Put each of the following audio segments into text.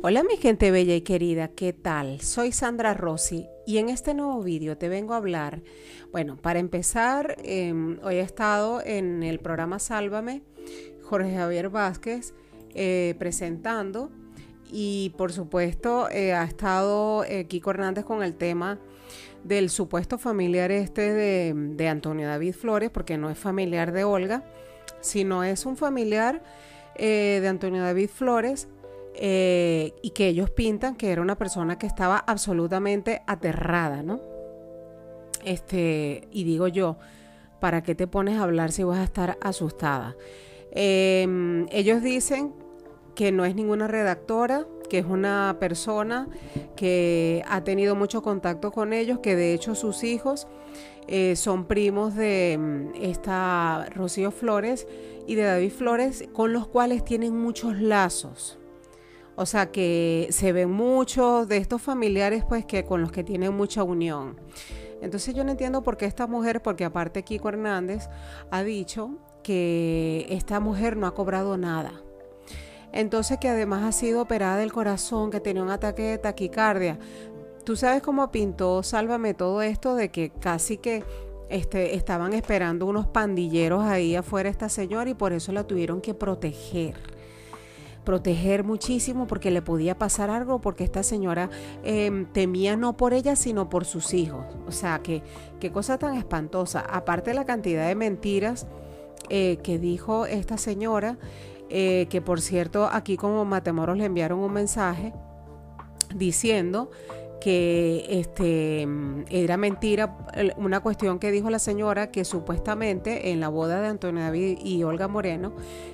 Hola mi gente bella y querida, ¿qué tal? Soy Sandra Rossi y en este nuevo vídeo te vengo a hablar, bueno, para empezar, hoy he estado en el programa Sálvame, Jorge Javier Vázquez, presentando y por supuesto ha estado Kiko Hernández con el tema del supuesto familiar de Antonio David Flores, porque no es familiar de Olga, sino es un familiar de Antonio David Flores. Y que ellos pintan que era una persona que estaba absolutamente aterrada, ¿no? Y digo yo, ¿para qué te pones a hablar si vas a estar asustada? Ellos dicen que no es ninguna redactora, que es una persona que ha tenido mucho contacto con ellos, que de hecho sus hijos son primos de esta Rocío Flores y de David Flores, con los cuales tienen muchos lazos. O sea que se ven muchos de estos familiares pues que con los que tienen mucha unión. Entonces yo no entiendo por qué esta mujer, porque aparte Kiko Hernández ha dicho que esta mujer no ha cobrado nada. Entonces que además ha sido operada del corazón, que tenía un ataque de taquicardia. Tú sabes cómo pintó Sálvame todo esto de que casi que estaban esperando unos pandilleros ahí afuera esta señora y por eso la tuvieron que proteger muchísimo porque le podía pasar algo, porque esta señora temía no por ella sino por sus hijos. O sea, qué cosa tan espantosa. Aparte de la cantidad de mentiras que dijo esta señora, que por cierto aquí como Matamoros le enviaron un mensaje diciendo que era mentira una cuestión que dijo la señora, que supuestamente en la boda de Antonio David y Olga Moreno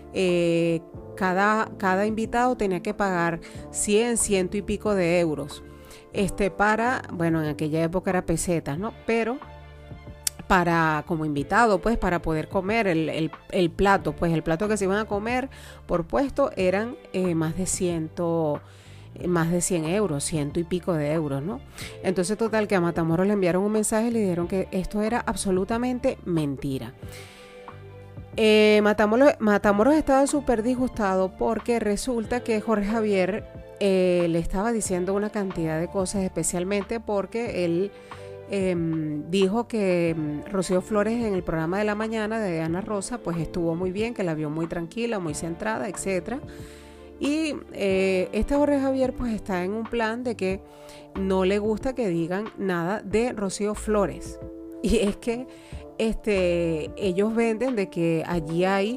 cada invitado tenía que pagar 100 y pico de euros bueno, en aquella época era pesetas, ¿no? Pero para como invitado, pues para poder comer el plato, pues el plato que se iban a comer por puesto eran más de 100 euros, 100 y pico de euros, ¿no? Entonces total que a Matamoros le enviaron un mensaje y le dijeron que esto era absolutamente mentira. Matamoros estaba súper disgustado porque resulta que Jorge Javier le estaba diciendo una cantidad de cosas, especialmente porque él dijo que Rocío Flores en el programa de la mañana de Ana Rosa pues estuvo muy bien, que la vio muy tranquila, muy centrada, etcétera. Y Jorge Javier pues está en un plan de que no le gusta que digan nada de Rocío Flores. Y es que ellos venden de que allí hay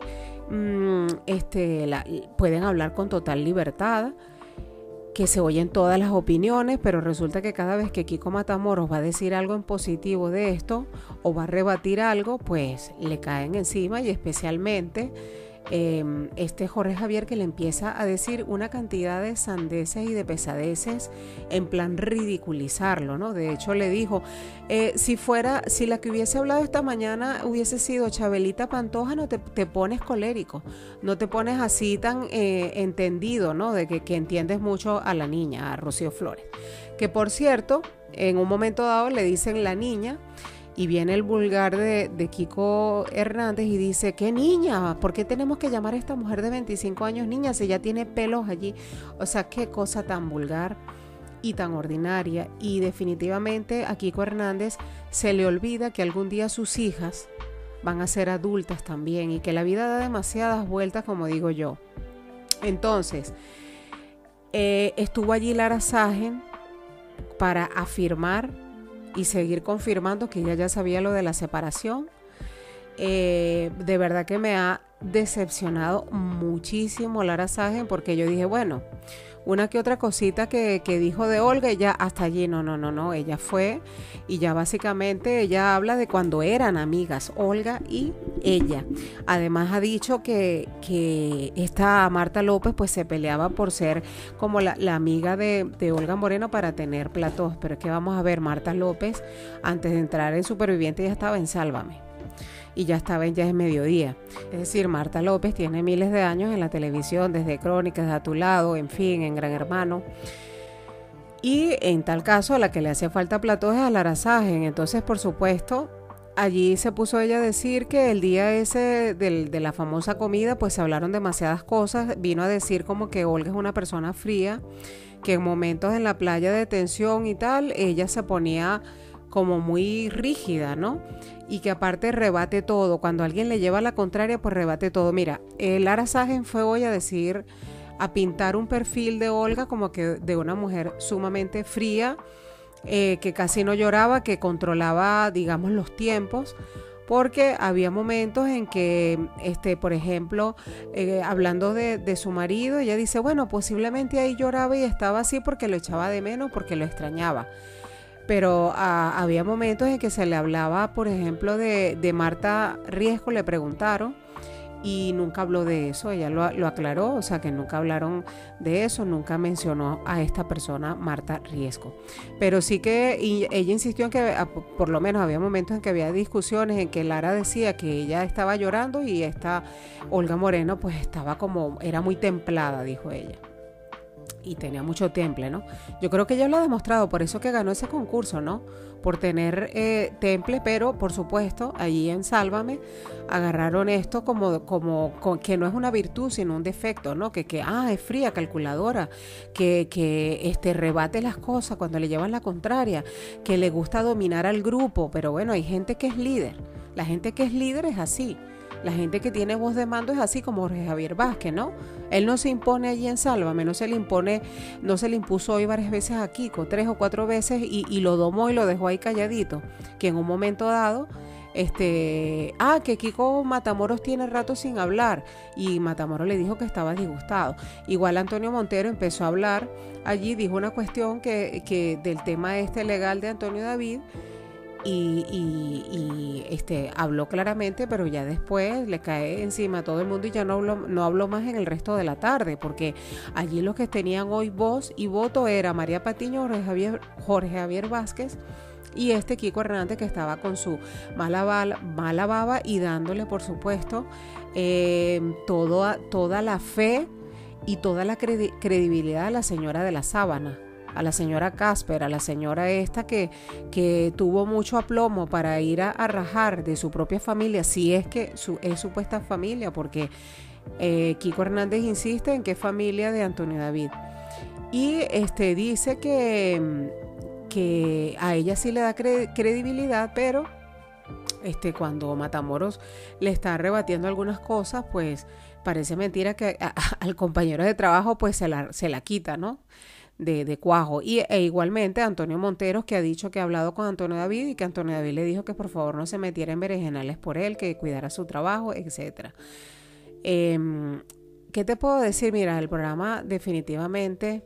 pueden hablar con total libertad, que se oyen todas las opiniones, pero resulta que cada vez que Kiko Matamoros va a decir algo en positivo de esto o va a rebatir algo, pues le caen encima, y especialmente Jorge Javier, que le empieza a decir una cantidad de sandeces y de pesadeces en plan ridiculizarlo, ¿no? De hecho le dijo, si la que hubiese hablado esta mañana hubiese sido Chabelita Pantoja, no te pones colérico, no te pones así tan entendido, ¿no? De que entiendes mucho a la niña, a Rocío Flores, que por cierto en un momento dado le dicen la niña. Y viene el vulgar de Kiko Hernández y dice, ¿qué niña? ¿Por qué tenemos que llamar a esta mujer de 25 años niña si ella tiene pelos allí? O sea, qué cosa tan vulgar y tan ordinaria. Y definitivamente a Kiko Hernández se le olvida que algún día sus hijas van a ser adultas también y que la vida da demasiadas vueltas, como digo yo. Entonces, estuvo allí Lara Ságen para afirmar y seguir confirmando que ella ya sabía lo de la separación. De verdad que me ha decepcionado muchísimo Lara Ságen, porque yo dije, bueno, una que otra cosita que dijo de Olga y ya hasta allí, no, ella fue y ya básicamente ella habla de cuando eran amigas, Olga y ella. Además ha dicho que esta Marta López pues se peleaba por ser como la amiga de Olga Moreno para tener platos, pero es que vamos a ver, Marta López antes de entrar en Superviviente ya estaba en Sálvame. Y ya estaba en Ya es Mediodía. Es decir, Marta López tiene miles de años en la televisión, desde Crónicas, de A Tu Lado, en fin, en Gran Hermano. Y en tal caso, a la que le hace falta plató es a Lara Ságen. Entonces, por supuesto, allí se puso ella a decir que el día ese de la famosa comida, pues se hablaron demasiadas cosas. Vino a decir como que Olga es una persona fría, que en momentos en la playa de tensión y tal, ella se ponía como muy rígida, ¿no? Y que aparte rebate todo. Cuando alguien le lleva la contraria, pues rebate todo. Mira, Lara Sagen fue hoy a decir, a pintar un perfil de Olga como que de una mujer sumamente fría, que casi no lloraba, que controlaba, digamos, los tiempos, porque había momentos en que, por ejemplo, hablando de su marido, ella dice, bueno, posiblemente ahí lloraba y estaba así porque lo echaba de menos, porque lo extrañaba. Pero había momentos en que se le hablaba, por ejemplo, de Marta Riesco, le preguntaron, y nunca habló de eso, ella lo aclaró, o sea que nunca hablaron de eso, nunca mencionó a esta persona, Marta Riesco. Pero sí que ella insistió en que por lo menos había momentos en que había discusiones en que Lara decía que ella estaba llorando y esta Olga Moreno pues estaba como, era muy templada, dijo ella. Y tenía mucho temple, ¿no? Yo creo que ella lo ha demostrado, por eso que ganó ese concurso, ¿no? Por tener temple, pero por supuesto, allí en Sálvame agarraron esto como que no es una virtud, sino un defecto, ¿no? Que es fría, calculadora, que rebate las cosas cuando le llevan la contraria, que le gusta dominar al grupo, pero bueno, hay gente que es líder, la gente que es líder es así. La gente que tiene voz de mando es así como Jorge Javier Vázquez, ¿no? Él no se impone allí en Sálvame, no se le impuso hoy varias veces a Kiko, 3 o 4 veces, y lo domó y lo dejó ahí calladito, que en un momento dado, que Kiko Matamoros tiene rato sin hablar, y Matamoros le dijo que estaba disgustado. Igual Antonio Montero empezó a hablar allí, dijo una cuestión que del tema legal de Antonio David, y habló claramente, pero ya después le cae encima a todo el mundo y ya no habló más en el resto de la tarde, porque allí los que tenían hoy voz y voto era María Patiño, Jorge Javier Vázquez y Kiko Hernández, que estaba con su mala baba y dándole, por supuesto, toda la fe y toda la credibilidad a la señora de la Sábana, a la señora Casper, a la señora que tuvo mucho aplomo para ir a rajar de su propia familia, si es que es supuesta familia, porque Kiko Hernández insiste en que es familia de Antonio David. Y dice que a ella sí le da credibilidad, pero cuando Matamoros le está rebatiendo algunas cosas, pues parece mentira que al compañero de trabajo pues se la quita, ¿no? De cuajo. E igualmente Antonio Monteros, que ha dicho que ha hablado con Antonio David y que Antonio David le dijo que por favor no se metiera en berenjenales por él, que cuidara su trabajo, etc. ¿Qué te puedo decir? Mira, el programa definitivamente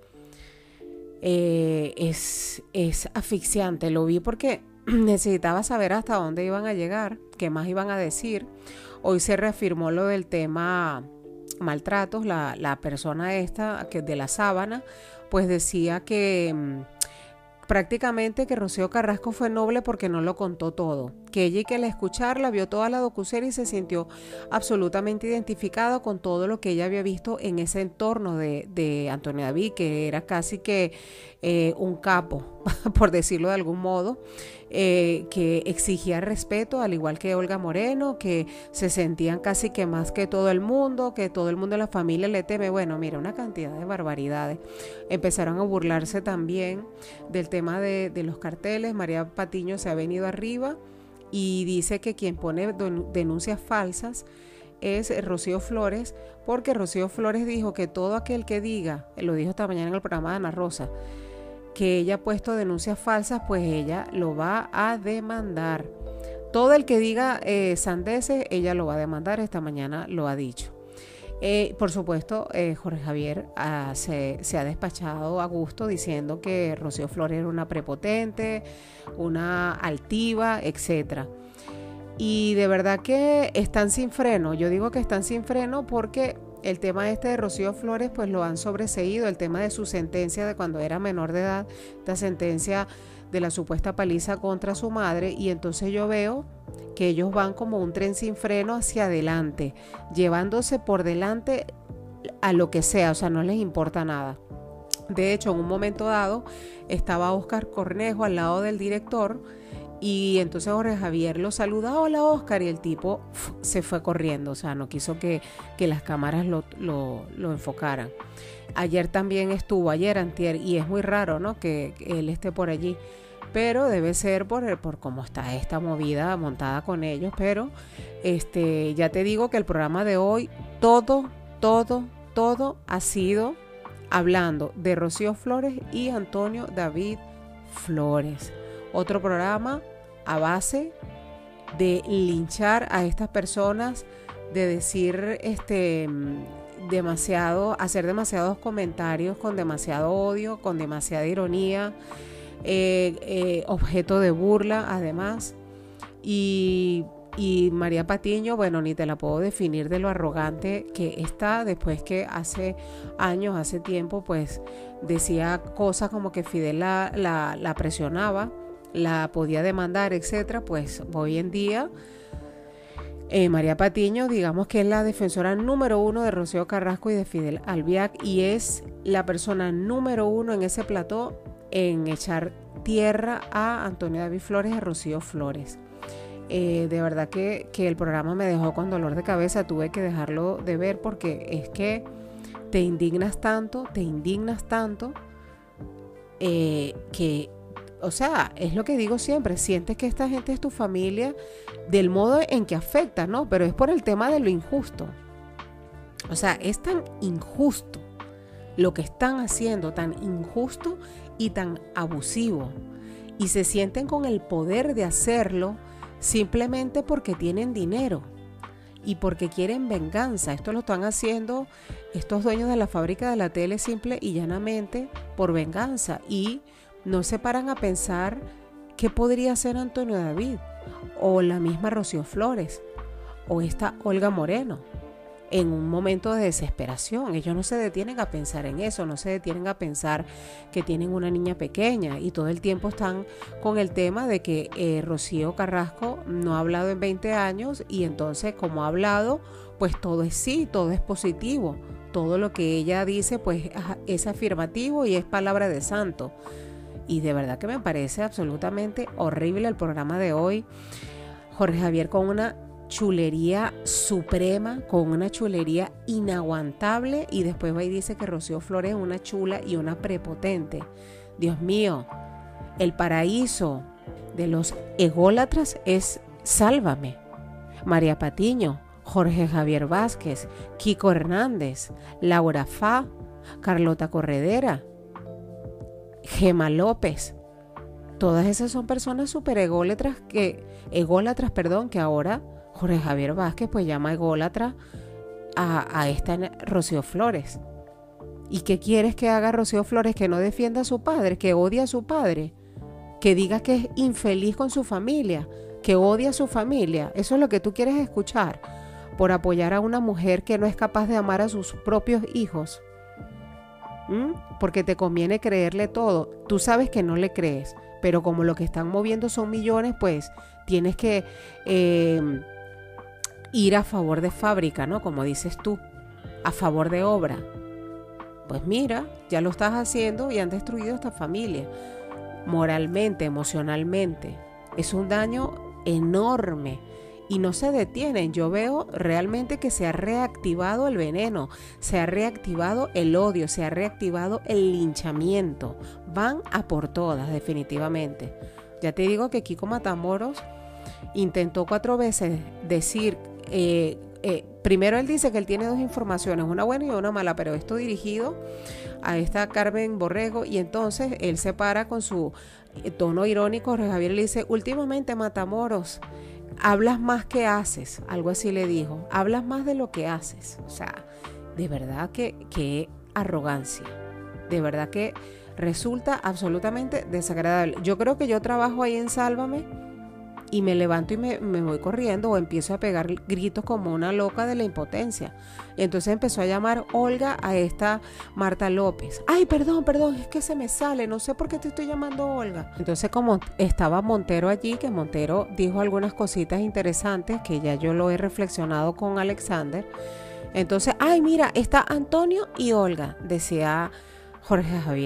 es asfixiante. Lo vi porque necesitaba saber hasta dónde iban a llegar, qué más iban a decir. Hoy se reafirmó lo del tema maltratos. La persona que de la Sábana pues decía que prácticamente que Rocío Carrasco fue noble porque no lo contó todo, que ella, y que al escucharla vio toda la docuserie y se sintió absolutamente identificada con todo lo que ella había visto en ese entorno de Antonio David, que era casi que un capo, por decirlo de algún modo, que exigía respeto, al igual que Olga Moreno, que se sentían casi que más que todo el mundo en la familia le teme. Bueno, mira, una cantidad de barbaridades. Empezaron a burlarse también del tema de los carteles. María Patiño se ha venido arriba y dice que quien pone denuncias falsas es Rocío Flores, porque Rocío Flores dijo que todo aquel que diga, lo dijo esta mañana en el programa de Ana Rosa, que ella ha puesto denuncias falsas, pues ella lo va a demandar. Todo el que diga sandeces, ella lo va a demandar, esta mañana lo ha dicho. Por supuesto, Jorge Javier se ha despachado a gusto diciendo que Rocío Flores era una prepotente, una altiva, etc. Y de verdad que están sin freno. Yo digo que están sin freno porque el tema de Rocío Flores pues lo han sobreseído, el tema de su sentencia de cuando era menor de edad, esta sentencia de la supuesta paliza contra su madre, y entonces yo veo que ellos van como un tren sin freno hacia adelante, llevándose por delante a lo que sea, o sea, no les importa nada. De hecho, en un momento dado estaba Óscar Cornejo al lado del director Y entonces Jorge Javier lo saluda, hola Oscar, y el tipo se fue corriendo, o sea, no quiso que las cámaras lo enfocaran. Ayer también estuvo, ayer antier, y es muy raro, ¿no?, que él esté por allí, pero debe ser por cómo está esta movida montada con ellos. Pero ya te digo que el programa de hoy, todo ha sido hablando de Rocío Flores y Antonio David Flores. Otro programa a base de linchar a estas personas, de decir hacer demasiados comentarios con demasiado odio, con demasiada ironía, objeto de burla además. Y María Patiño, bueno, ni te la puedo definir de lo arrogante que está, después que hace años, hace tiempo, pues decía cosas como que Fidel la presionaba, la podía demandar, etcétera. Pues hoy en día María Patiño, digamos que es la defensora número 1 de Rocío Carrasco y de Fidel Albiac, y es la persona número 1 en ese plató en echar tierra a Antonio David Flores y a Rocío Flores. De verdad que el programa me dejó con dolor de cabeza, tuve que dejarlo de ver porque es que te indignas tanto, que, o sea, es lo que digo siempre, sientes que esta gente es tu familia del modo en que afecta, ¿no? Pero es por el tema de lo injusto. O sea, es tan injusto lo que están haciendo, tan injusto y tan abusivo. Y se sienten con el poder de hacerlo simplemente porque tienen dinero y porque quieren venganza. Esto lo están haciendo estos dueños de la fábrica de la tele simple y llanamente por venganza, y no se paran a pensar qué podría hacer Antonio David o la misma Rocío Flores o esta Olga Moreno en un momento de desesperación. Ellos no se detienen a pensar en eso, no se detienen a pensar que tienen una niña pequeña, y todo el tiempo están con el tema de que Rocío Carrasco no ha hablado en 20 años, y entonces como ha hablado, pues todo es sí, todo es positivo, todo lo que ella dice pues es afirmativo y es palabra de santo. Y de verdad que me parece absolutamente horrible el programa de hoy. Jorge Javier con una chulería suprema, con una chulería inaguantable, y después va y dice que Rocío Flores es una chula y una prepotente. Dios mío, el paraíso de los ególatras es Sálvame, María Patiño, Jorge Javier Vázquez, Kiko Hernández, Laura Fá, Carlota Corredera, Gema López. Todas esas son personas súper ególatras que ahora Jorge Javier Vázquez pues llama ególatra a esta Rocío Flores. ¿Y qué quieres que haga Rocío Flores? Que no defienda a su padre, que odia a su padre, que diga que es infeliz con su familia, que odia a su familia. Eso es lo que tú quieres escuchar por apoyar a una mujer que no es capaz de amar a sus propios hijos. Porque te conviene creerle todo. Tú sabes que no le crees, pero como lo que están moviendo son millones, pues tienes que ir a favor de fábrica, ¿no? Como dices tú, a favor de obra. Pues mira, ya lo estás haciendo y han destruido esta familia, moralmente, emocionalmente. Es un daño enorme y no se detienen. Yo veo realmente que se ha reactivado el veneno, se ha reactivado el odio, se ha reactivado el linchamiento. Van a por todas, definitivamente. Ya te digo que Kiko Matamoros intentó 4 veces decir, primero él dice que él tiene 2 informaciones, una buena y una mala, pero esto dirigido a esta Carmen Borrego, y entonces él se para con su tono irónico. Jorge Javier le dice, últimamente Matamoros, hablas más que haces, algo así le dijo, hablas más de lo que haces. O sea, de verdad que arrogancia, de verdad que resulta absolutamente desagradable. Yo creo que yo trabajo ahí en Sálvame y me levanto y me voy corriendo o empiezo a pegar gritos como una loca de la impotencia. Y entonces empezó a llamar Olga a esta Marta López. Ay, perdón, es que se me sale, no sé por qué te estoy llamando Olga. Entonces como estaba Montero allí, que Montero dijo algunas cositas interesantes que ya yo lo he reflexionado con Alexander. Entonces, ay, mira, está Antonio y Olga, decía Jorge Javier.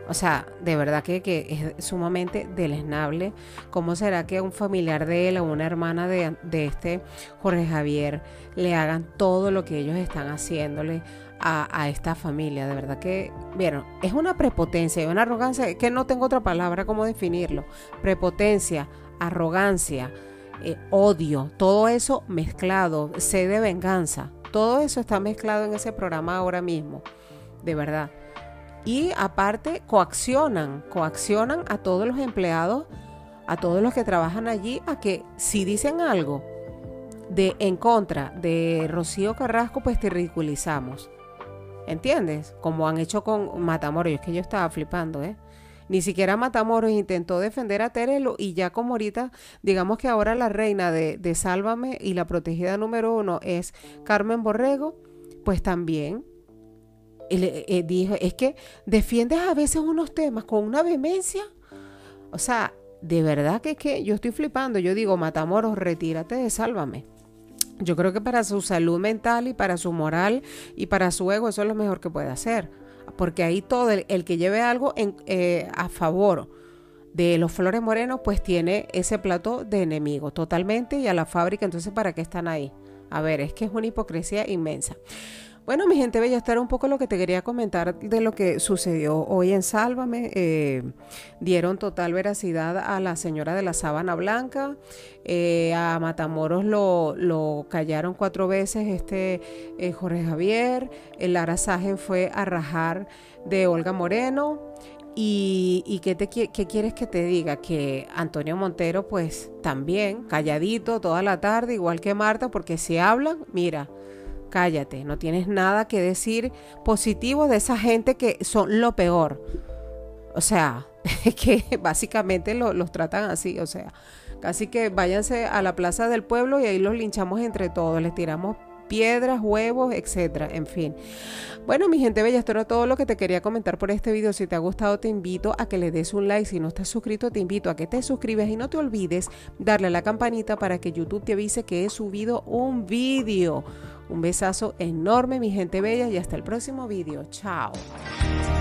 O sea, de verdad que es sumamente deleznable. ¿Cómo será que un familiar de él o una hermana de este Jorge Javier le hagan todo lo que ellos están haciéndole a esta familia? De verdad que, vieron, es una prepotencia y una arrogancia que no tengo otra palabra como definirlo. Prepotencia, arrogancia, odio, todo eso mezclado, sed de venganza. Todo eso está mezclado en ese programa ahora mismo, de verdad. Y aparte coaccionan a todos los empleados, a todos los que trabajan allí, a que si dicen algo en contra de Rocío Carrasco, pues te ridiculizamos. ¿Entiendes? Como han hecho con Matamoros. Es que yo estaba flipando, Ni siquiera Matamoros intentó defender a Terelo, y ya como ahorita, digamos que ahora la reina de Sálvame y la protegida número 1 es Carmen Borrego, pues también dijo, es que defiendes a veces unos temas con una vehemencia. O sea, de verdad que es que yo estoy flipando. Yo digo, Matamoros, retírate de Sálvame. Yo creo que para su salud mental y para su moral y para su ego, eso es lo mejor que puede hacer. Porque ahí todo el que lleve algo a favor de los Flores Morenos, pues tiene ese plato de enemigo totalmente, y a la fábrica. Entonces, ¿para qué están ahí? A ver, es que es una hipocresía inmensa. Bueno, mi gente bella, esto era un poco lo que te quería comentar de lo que sucedió hoy en Sálvame. Dieron total veracidad a la señora de la sábana blanca. A Matamoros lo callaron 4 veces Jorge Javier. Lara Ságen fue a rajar de Olga Moreno. ¿Y qué quieres que te diga? Que Antonio Montero, pues también calladito toda la tarde, igual que Marta, porque si hablan, mira, cállate, no tienes nada que decir positivo de esa gente que son lo peor. O sea, es que básicamente los tratan así. O sea, casi que váyanse a la plaza del pueblo y ahí los linchamos entre todos, les tiramos piedras, huevos, etcétera, en fin. Bueno, mi gente bella, esto era todo lo que te quería comentar por este video. Si te ha gustado, te invito a que le des un like. Si no estás suscrito, te invito a que te suscribas y no te olvides darle a la campanita para que YouTube te avise que he subido un video. Un besazo enorme, mi gente bella, y hasta el próximo video. Chao.